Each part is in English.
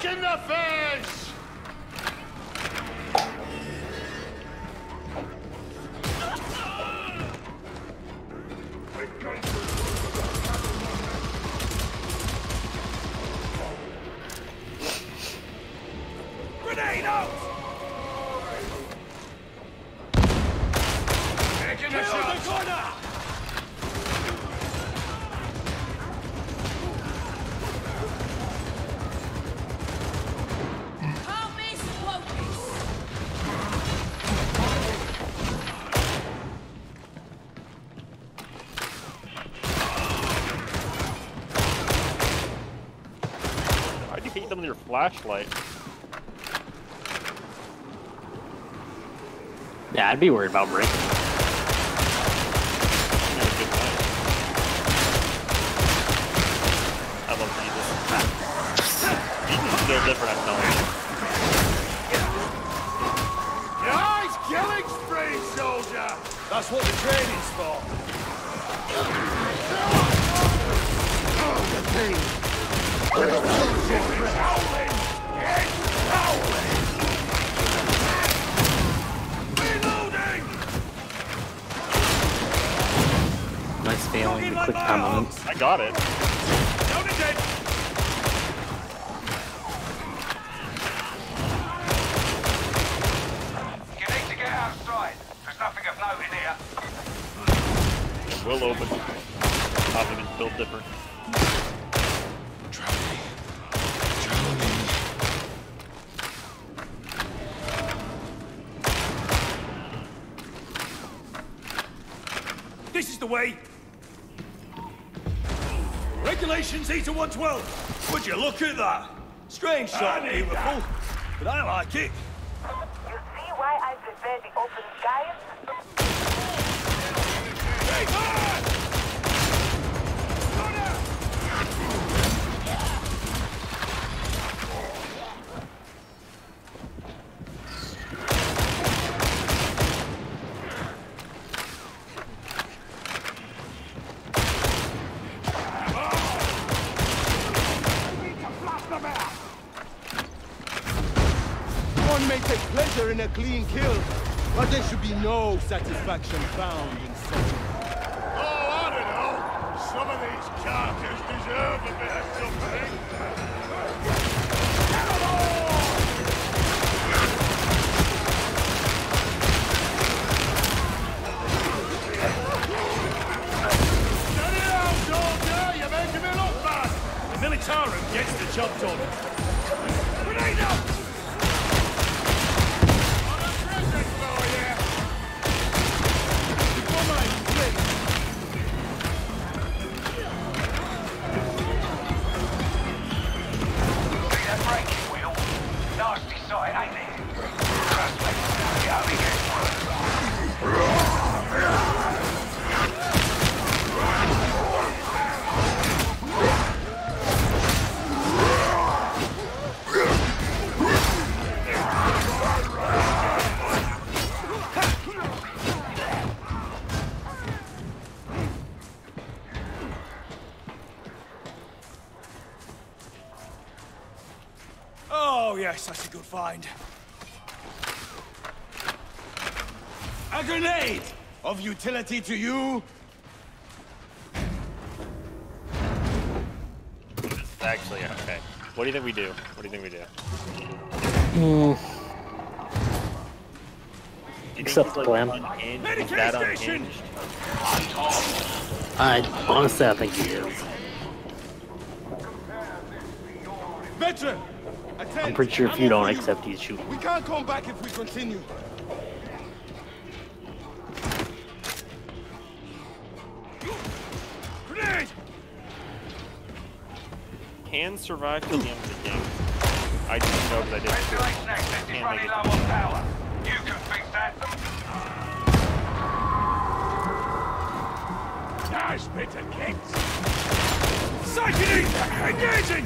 Back in the face! Grenade out! Taking a shot! The corner! Why'd you hit them with your flashlight? Yeah, I'd be worried about breaking. I love Jesus. Jesus is still different, I'm telling you. Nice killing spree, soldier! That's what the training's for. Oh, the pain! It's howling! It's howling! Reloading! Nice failing the quick comment. I got it. Unedited! You need to get outside. There's nothing of note in here. It will open. Probably it's built different. This is the way. Regulations E to 112. Would you look at that? Strange sort of beautiful, but I like it. You see why I prefer the open skies? Hey, man! One may take pleasure in a clean kill, but there should be no satisfaction found in such a... Oh, I don't know. Some of these characters deserve a bit of something. Steady out, soldier! You're making me look bad! The Militarum gets the job done. Grenade out! I'm a present for you! Before my place. See that braking wheel? Nasty sight, ain't it? Trust me, it only gets worse. Oh, yes, that's a good find. A grenade! Of utility to you? It's actually, okay. What do you think we do? What do you think we do? Except the plan. Is that unhinged? Honestly, I think he is. Veteran! I'm pretty sure if you don't accept, he's shooting. We can't come back if we continue. Grenade! Can survive till the end of the game. I just know that I did. Ventilate's next. This is Can't running make low it. on power. You can fix that. Nice bit of kicks! Psychic! Engaging!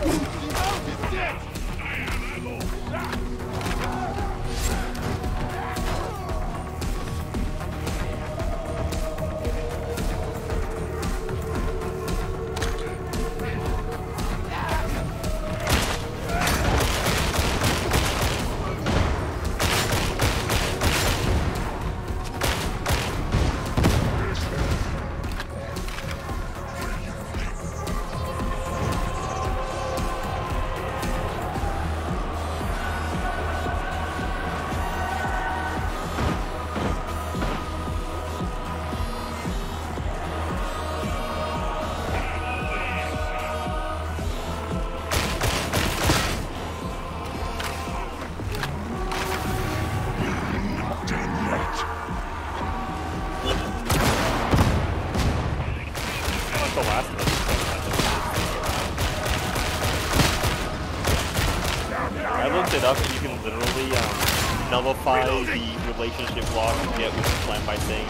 Up, you can literally nullify the relationship lock you get with the plan by saying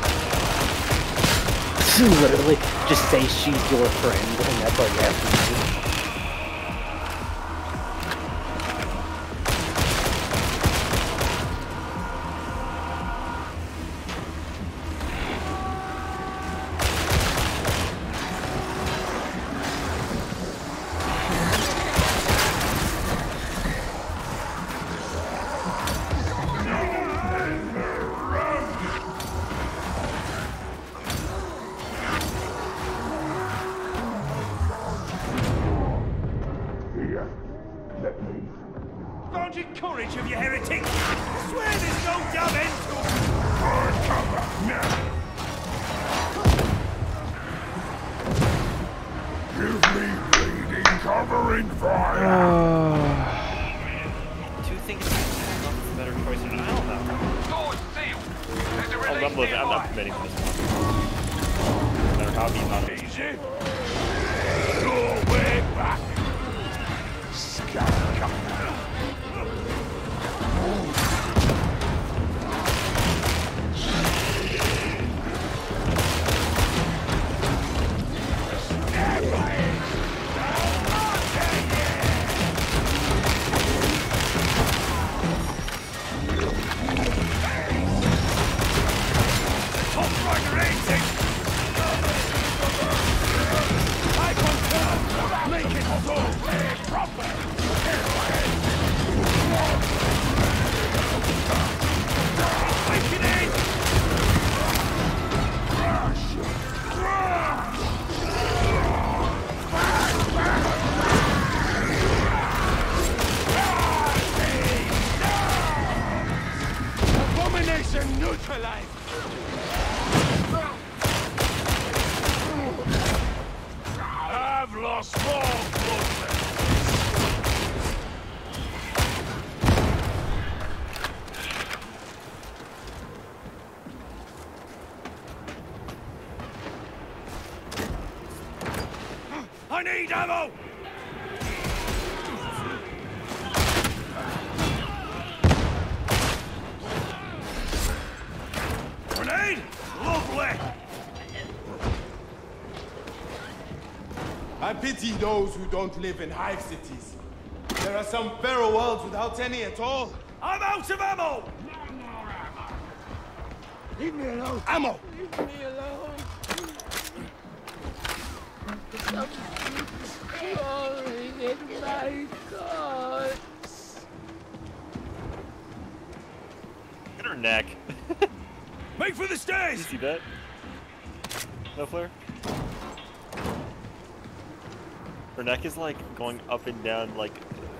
Literally, just say she's your friend, and that's all you have to do. Courage of you heretic! Swear there's no damn end to it! Give me bleeding covering fire! two things is a better choice than I don't know. Doors sealed. There's a I'm release not nearby. committing to this one. No matter how he's not Easy. Your way back. Scoundrel. Neutralized! I've lost more blood. I need ammo! Grenade! Lovely! I pity those who don't live in hive cities. There are some feral worlds without any at all. I'm out of ammo! Leave me alone. Ammo! Leave me alone. Stop crawling in my guts. Get her neck. Make for the You stairs! see that? No flare? Her neck is like going up and down like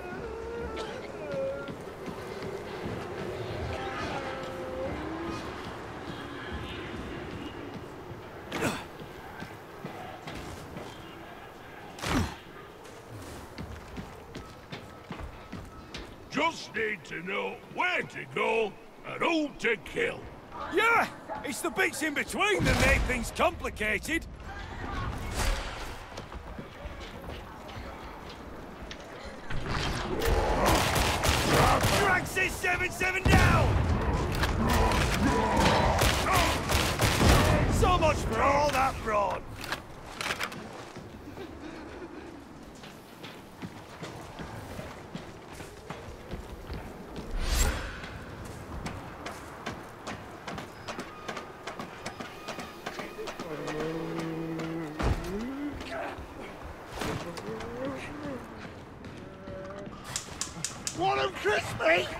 Just need to know where to go and who to kill. Yeah! It's the bits in between that make things complicated. Drag says 7-7 down! So much for all that brawn! Want 'em crispy?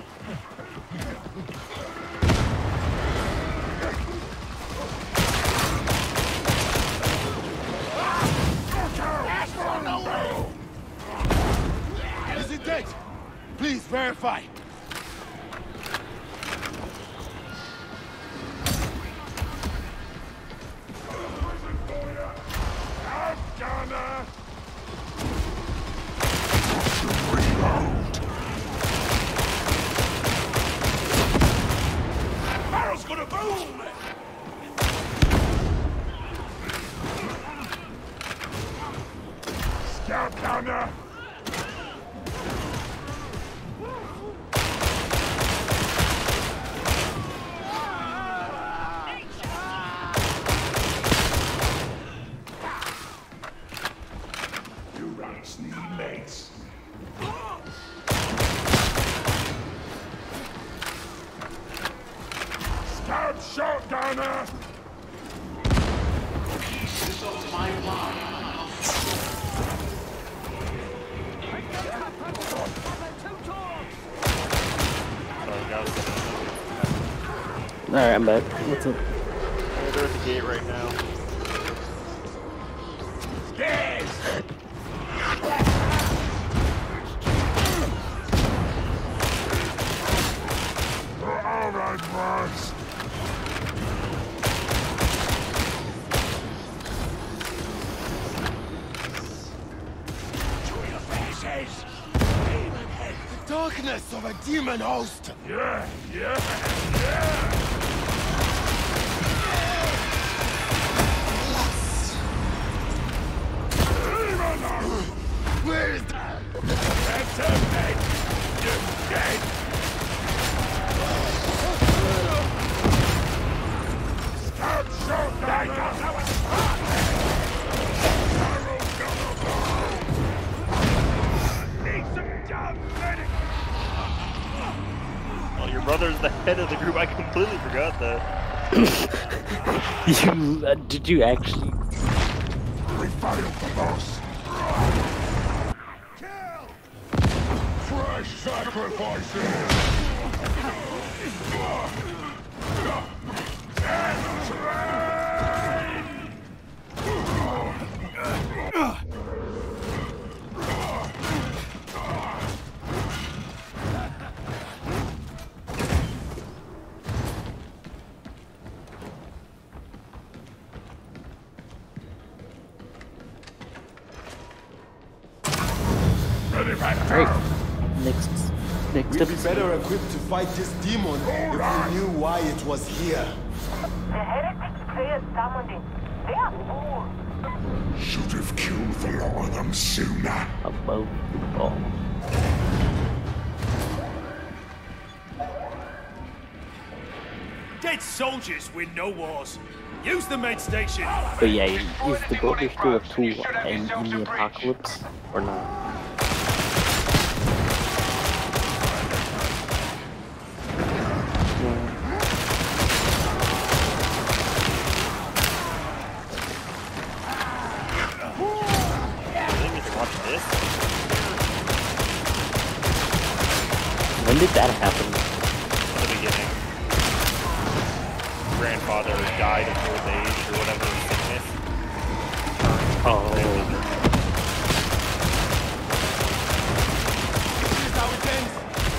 Is it dead? Please verify. Barrel's gonna boom! Scout gunner! You rats need mates. Scout shotgunner! Pieces of my mind. Alright, I'm back. What's up? They're at the gate right now. Yes! Alright, boss. To your faces! Demon head! The darkness of a demon host. Yeah, yeah, yeah! Where is that? That's a mate! You're dead! Scout shotgunner! Need some damn medic! Well, your brother's the head of the group. I completely forgot that. You, did you actually? We failed the boss! Kill! Fresh sacrifices! Alright. Next We'd be episode. better equipped to fight this demon if we knew why it was here. The heretics Claire summoned it. They are fools. Should have killed the lot of them sooner. Above the ball. Dead soldiers win no wars. Use the med station. But yeah, is the brother still a tool in the apocalypse or not? When did that happen? In the beginning. Grandfather died of old age or whatever sickness. Oh. Here's how it ends.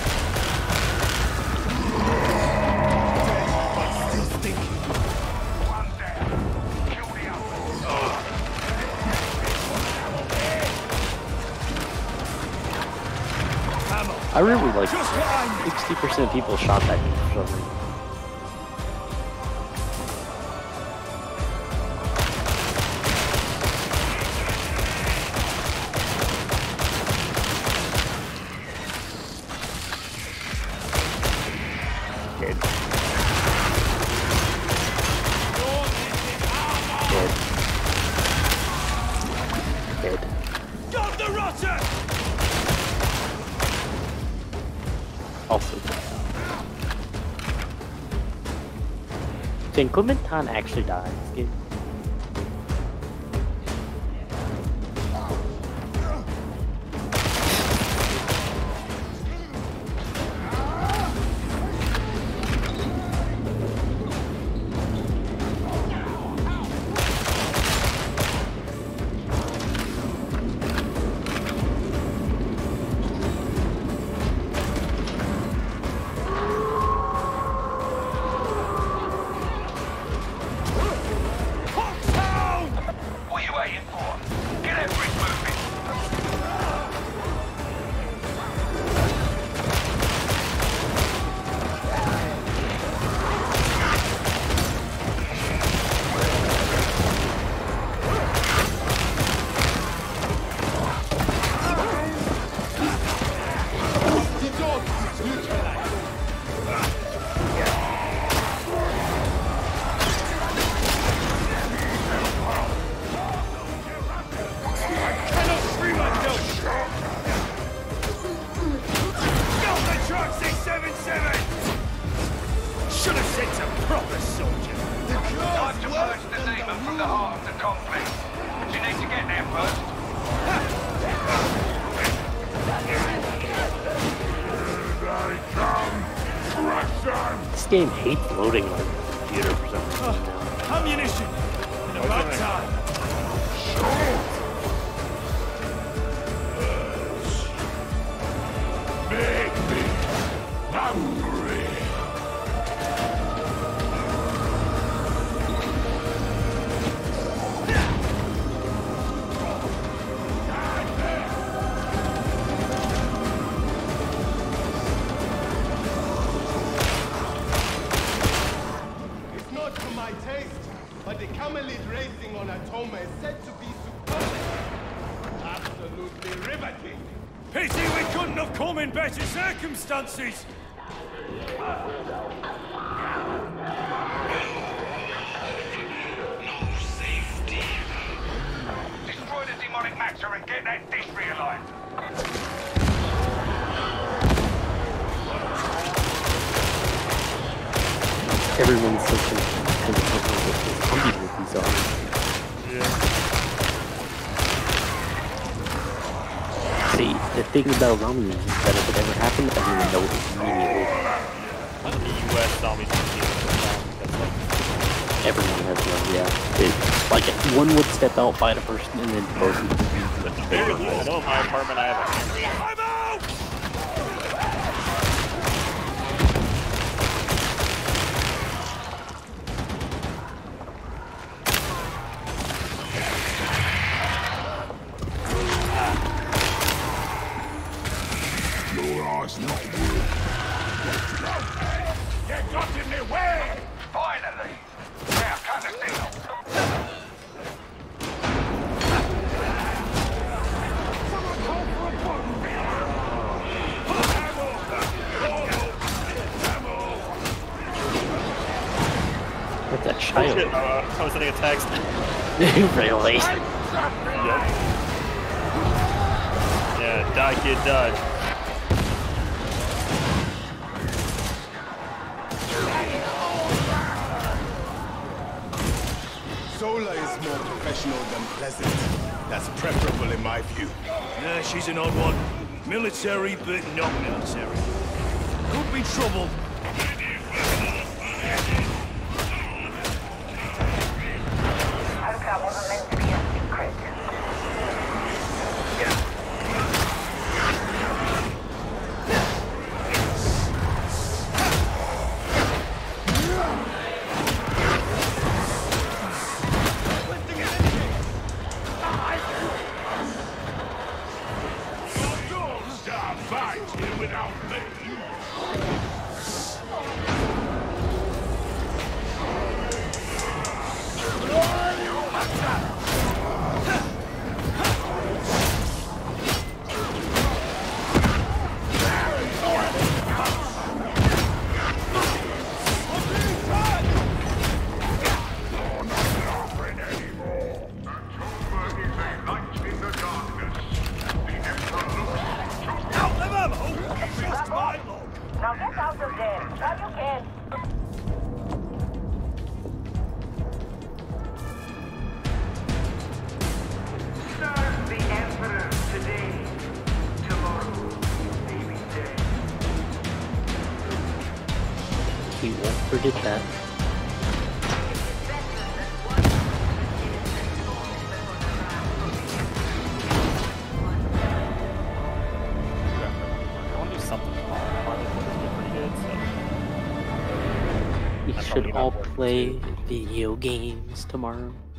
Still stinking. One down. Kill the others. I remember like 60% of people shot that dude for some reason. Dead. Dead. Got the rotter! Also dead. Can Clementine actually die in this game? to purge the demon from the heart of the conflict. Do you need to get there first? This game hates loading on the computer for some reason now. Ammunition! About time! Make me hungry. It's not to my taste, but the camelid racing on Atoma is said to be superb. Absolutely riveting. Pity we couldn't have come in better circumstances! Destroy the demonic matter and get that dish realigned. Everyone's so confused with these arms. See, the thing about zombies is that if it ever happened, everyone knows immediately. One of the US zombies that's like Everyone has one, yeah. It's like one would step out, fight a person, and then both of them. I know in my apartment I have a I'm out! Your eyes not good. You got in the way! Finally! Now cut the deal. What's that child? shit. I was sending a text. Really? Yeah, die kid, dodge. Zola is more professional than pleasant. That's preferable in my view. Yeah, she's an odd one. Military, but not military. Could be trouble. That wasn't meant to be a secret. Don't start fighting without me. Now get out of there. Now you can. Serve the Emperor today. Tomorrow, maybe dead. He won't forget that. I want to do something tomorrow. Pretty good, so. We should all play video games tomorrow.